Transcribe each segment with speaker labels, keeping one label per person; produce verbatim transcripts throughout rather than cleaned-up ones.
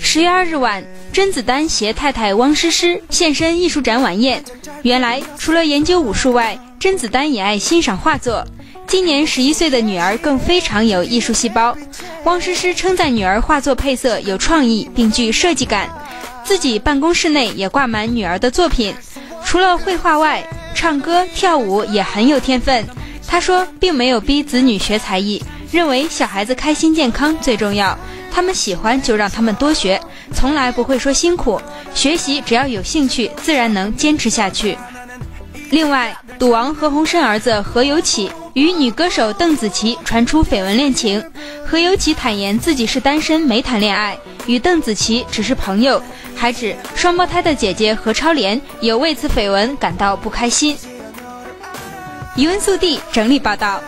Speaker 1: 十月二日晚，甄子丹携太太汪诗诗现身艺术展晚宴。原来，除了研究武术外，甄子丹也爱欣赏画作。今年十一岁的女儿更非常有艺术细胞。汪诗诗称赞女儿画作配色有创意并具设计感，自己办公室内也挂满女儿的作品。除了绘画外，唱歌跳舞也很有天分。她说，并没有逼子女学才艺，认为小孩子开心健康最重要，他们喜欢就让他们多学，从来不会说辛苦，学习只要有兴趣，自然能坚持下去。另外，赌王何鸿燊儿子何有启与女歌手邓紫棋传出绯闻恋情。何有启坦言自己是单身，没谈恋爱，与邓紫棋只是朋友，还指双胞胎的姐姐何超莲有为此绯闻感到不开心。余文速递整理报道。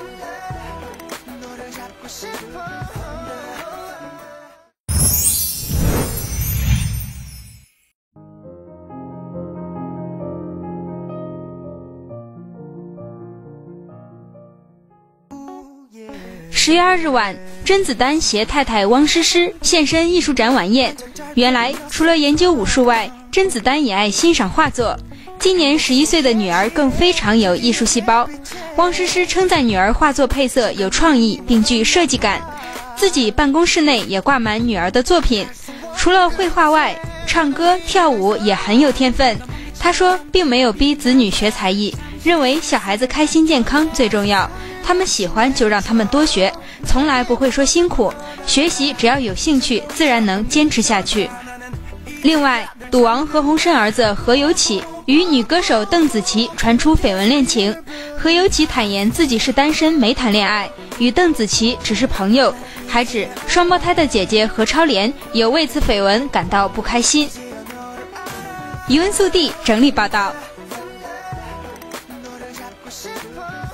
Speaker 1: 十月二日晚，甄子丹携太太汪诗诗现身艺术展晚宴。原来，除了研究武术外，甄子丹也爱欣赏画作。今年十一岁的女儿更非常有艺术细胞。汪诗诗称赞女儿画作配色有创意并具设计感，自己办公室内也挂满女儿的作品。除了绘画外，唱歌跳舞也很有天分。她说，并没有逼子女学才艺，认为小孩子开心健康最重要，他们喜欢就让他们多学，从来不会说辛苦，学习只要有兴趣，自然能坚持下去。另外，赌王何鸿燊儿子何有启与女歌手邓紫棋传出绯闻恋情。何有启坦言自己是单身，没谈恋爱，与邓紫棋只是朋友，还指双胞胎的姐姐何超莲有为此绯闻感到不开心。余文速递整理报道。